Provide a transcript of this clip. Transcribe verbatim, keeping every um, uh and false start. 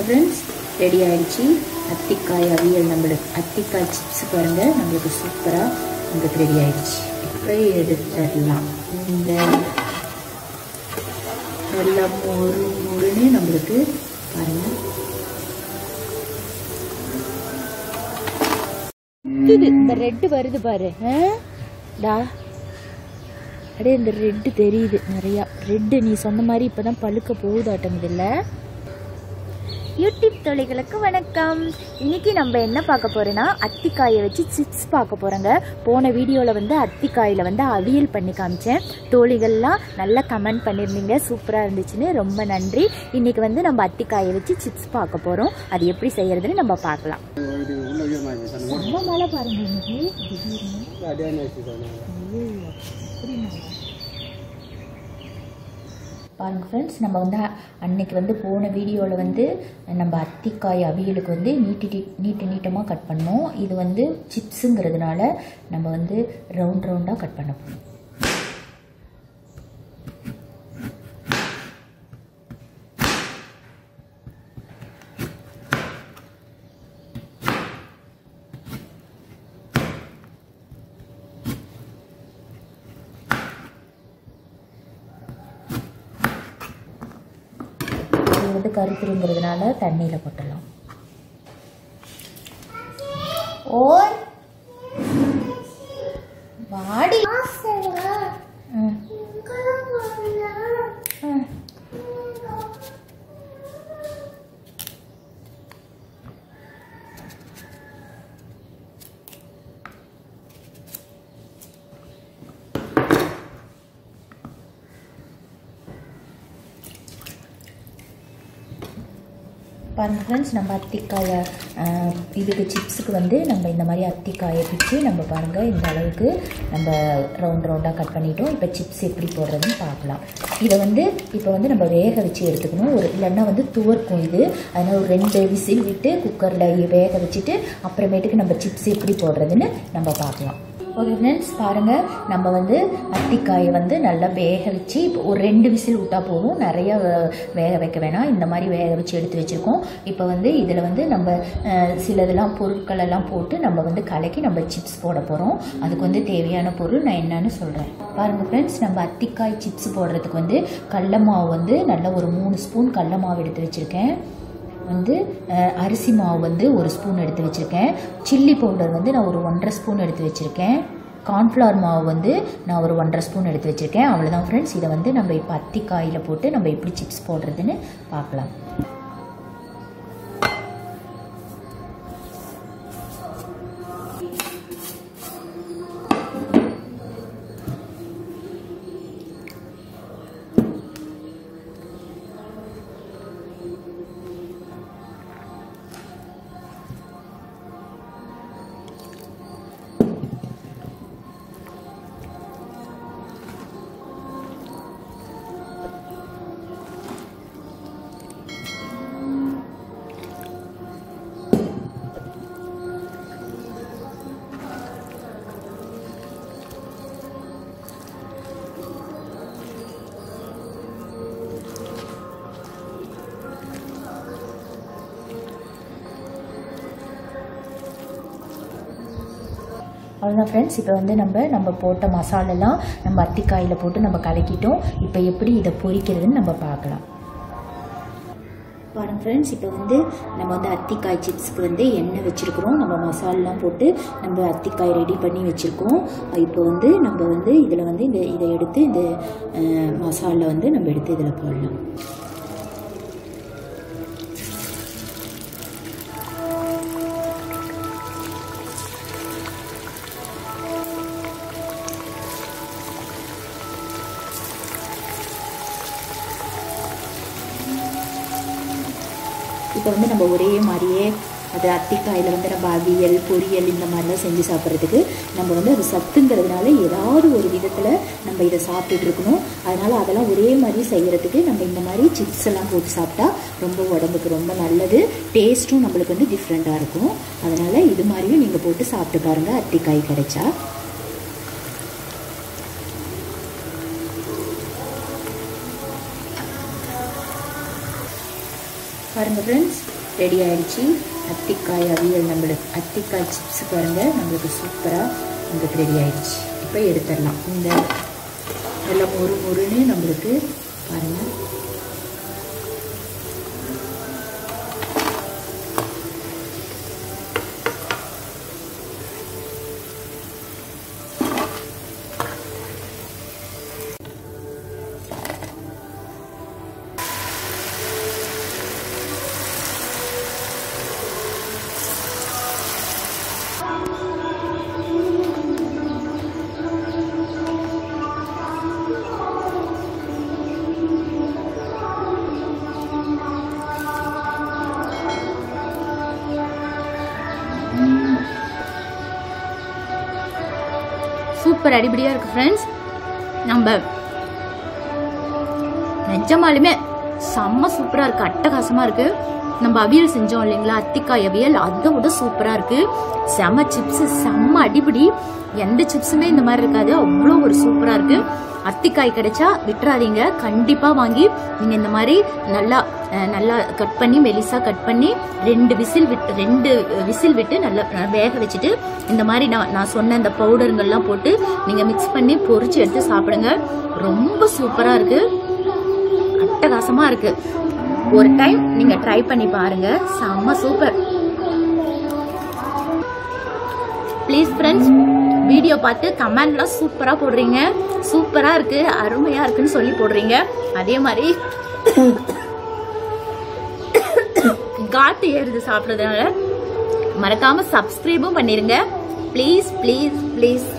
Friends, ready ஆயிடுச்சு அத்திக்காய் அவியல். நம்மளுக்கு அத்திக்காய் chips பாருங்க, நம்மளுக்கு சூப்பராக நம்மளுக்கு ரெடி ஆயிடுச்சு. இப்போ எடுத்துடலாம். இந்த எல்லாம் ஒரு முருன்னு நம்மளுக்கு பாருங்க. இது இந்த ரெட்டு வருது பாரு, டா அடே இந்த ரெட்டு தெரியுது நிறையா. ரெட்டு நீ சொன்ன மாதிரி இப்போதான் பழுக்க போகுதாட்டங்குது இல்லை? யூடியூப் தொழில்களுக்கு வணக்கம். இன்னைக்கு நம்ம என்ன பார்க்க போறோம்னா அத்திக்காயை வச்சு சிப்ஸ் பார்க்க போறோங்க. போன வீடியோவில் வந்து அத்திக்காயில் வந்து அவியல் பண்ணி காமிச்சேன். தோழிகள்லாம் நல்லா கமெண்ட் பண்ணியிருந்தீங்க, சூப்பராக இருந்துச்சுன்னு, ரொம்ப நன்றி. இன்னைக்கு வந்து நம்ம அத்திக்காயை வச்சு சிப்ஸ் பார்க்க போகிறோம். அது எப்படி செய்யறதுன்னு நம்ம பார்க்கலாம். மழை பாருங்க இன்னைக்கு பாருங்க ஃப்ரெண்ட்ஸ். நம்ம வந்து அன்னைக்கு வந்து போன வீடியோவில் வந்து நம்ம அத்திக்காய் அவியலுக்கு வந்து நீட்டி நீட்டு நீட்டமாக கட் பண்ணோம். இது வந்து சிப்ஸுங்கிறதுனால நம்ம வந்து ரவுண்ட் ரவுண்டாக கட் பண்ண போகிறோம். வந்து கருத்துருங்கிறதுனால தண்ணியில் போட்டலாம். ஓர் வாடி பாருங்கள் ஃப்ரெண்ட்ஸ். நம்ம அத்திக்காயை இதுக்கு சிப்ஸுக்கு வந்து நம்ம இந்த மாதிரி அத்திக்காயை பிச்சு நம்ம பாருங்கள் இந்த அளவுக்கு நம்ம ரவுண்ட் ரவுண்டாக கட் பண்ணிட்டோம். இப்போ சிப்ஸ் எப்படி போடுறதுன்னு பார்க்கலாம். இதை வந்து இப்போ வந்து நம்ம வேக வச்சு எடுத்துக்கணும். ஒரு இல்லைன்னா வந்து துவர்க்கும் இது. அதனால் ஒரு ரெண்டு விசில் விட்டு குக்கரில் வேக வச்சுட்டு அப்புறமேட்டுக்கு நம்ம சிப்ஸ் எப்படி போடுறதுன்னு நம்ம பார்க்கலாம். ஓகே ஃப்ரெண்ட்ஸ், பாருங்கள். நம்ம வந்து அத்திக்காயை வந்து நல்லா வேக வச்சு இப்போ ஒரு ரெண்டு விசில் விட்டால் போதும், நிறையா வேக வைக்க வேணாம். இந்த மாதிரி வேக வச்சு எடுத்து வச்சுருக்கோம். இப்போ வந்து இதில் வந்து நம்ம சிலதெல்லாம் பொருட்கள் எல்லாம் போட்டு நம்ம வந்து கலக்கி நம்ம சிப்ஸ் போட போகிறோம். அதுக்கு வந்து தேவையான பொருள் நான் என்னன்னு சொல்கிறேன். பாருங்கள் ஃப்ரெண்ட்ஸ், நம்ம அத்திக்காய் சிப்ஸ் போடுறதுக்கு வந்து கடல மாவு வந்து நல்லா ஒரு மூணு ஸ்பூன் கடல மாவு எடுத்து வச்சுருக்கேன். வந்து அரிசி மாவு வந்து ஒரு ஸ்பூன் எடுத்து வச்சுருக்கேன். சில்லி பவுடர் வந்து நான் ஒரு ஒன்றரை ஸ்பூன் எடுத்து வச்சுருக்கேன். கார்ன்ஃப்ளவர் மாவு வந்து நான் ஒரு ஒன்றரை ஸ்பூன் எடுத்து வச்சுருக்கேன். அவ்வளோதான் ஃப்ரெண்ட்ஸ். இதை வந்து நம்ம இப்போ அத்திக்காயில் போட்டு நம்ம எப்படி சிப்ஸ் போடுறதுன்னு பார்க்கலாம். அவ்வளோதான் ஃப்ரெண்ட்ஸ். இப்போ வந்து நம்ம நம்ம போட்ட மசாலெல்லாம் நம்ம அத்திக்காயில் போட்டு நம்ம கலக்கிட்டோம். இப்போ எப்படி இதை பொரிக்கிறதுன்னு நம்ம பார்க்கலாம். பாருங்கள் ஃப்ரெண்ட்ஸ், இப்போ வந்து நம்ம வந்து அத்திக்காய் சிப்ஸ்க்கு வந்து எண்ணெய் வச்சுருக்குறோம். நம்ம மசாலெலாம் போட்டு நம்ம அத்திக்காய் ரெடி பண்ணி வச்சுருக்கோம். இப்போ வந்து நம்ம வந்து இதில் வந்து இந்த இதை எடுத்து இந்த மசாலா வந்து நம்ம எடுத்து இதில் போடலாம். இப்போ வந்து நம்ம ஒரே மாதிரியே அது அத்திக்காயில் வந்து நம்ம அவியல் பொரியல் இந்த மாதிரிலாம் செஞ்சு சாப்பிட்றதுக்கு நம்ம வந்து அது சத்துங்கிறதுனால ஏதாவது ஒரு விதத்தில் நம்ம இதை சாப்பிட்டுட்டு இருக்கணும். அதனால் அதெல்லாம் ஒரே மாதிரி செய்கிறதுக்கு நம்ம இந்த மாதிரி சிப்ஸ் எல்லாம் போட்டு சாப்பிட்டா ரொம்ப உடம்புக்கு ரொம்ப நல்லது. டேஸ்ட்டும் நம்மளுக்கு வந்து டிஃப்ரெண்ட்டாக இருக்கும். அதனால் இது மாதிரியும் நீங்கள் போட்டு சாப்பிட்டு பாருங்கள் அத்திக்காய் கிடைச்சா. பாருங்கள் ஃப்ரெண்ட்ஸ், ரெடி ஆயிடுச்சு. அத்திக்காய் அவியல் நம்மளுக்கு அத்திக்காய் சிப்ஸ் பாருங்கள் நம்மளுக்கு சூப்பராக நம்மளுக்கு ரெடி ஆயிடுச்சு. இப்போ எடுத்துடலாம். இந்த நல்லா மொறு மொறுன்னு நம்மளுக்கு பாருங்கள். சூப்பர் அடிபடியா இருக்கு ஃப்ரெண்ட்ஸ். நம்ம நிஜமாலுமே செம்ம சூப்பரா இருக்கு, அட்டகாசமா இருக்கு. நம்ம அவியல் செஞ்சோம் இல்லைங்களா, அத்திக்காய் அவியல், அதை விட சூப்பரா இருக்கு. செம்ம சிப்ஸ், செம்ம அடிபடி. எந்த சிப்ஸுமே இந்த மாதிரி இருக்காது, அவ்வளோ ஒரு சூப்பரா இருக்கு. அத்திக்காய் கிடைச்சா விட்டுறாதீங்க, கண்டிப்பா வாங்கி நீங்க இந்த மாதிரி நல்லா நல்லா கட் பண்ணி மெலிசா கட் பண்ணி ரெண்டு விசில் விட்டு ரெண்டு விசில் விட்டு நல்லா வேக வச்சுட்டு இந்த மாதிரி நான் நான் சொன்ன இந்த பவுடருங்கள்லாம் போட்டு நீங்க மிக்ஸ் பண்ணி பொரிச்சு எடுத்து சாப்பிடுங்க. ரொம்ப சூப்பரா இருக்கு, அட்டகாசமா இருக்கு. ஒரு டைம் நீங்க ட்ரை பண்ணி பாருங்க, செம்ம சூப்பர். ப்ளீஸ் ஃப்ரெண்ட்ஸ், வீடியோ பார்த்து கமெண்ட்லாம் சூப்பரா போடுறீங்க, சூப்பரா இருக்கு, அருமையா இருக்குன்னு சொல்லி போடுறீங்க. அதே மாதிரி காட்டு ஏறுது சாப்பிட்றதுனால மறக்காம சப்ஸ்கிரைபும் பண்ணிருங்க. Please please please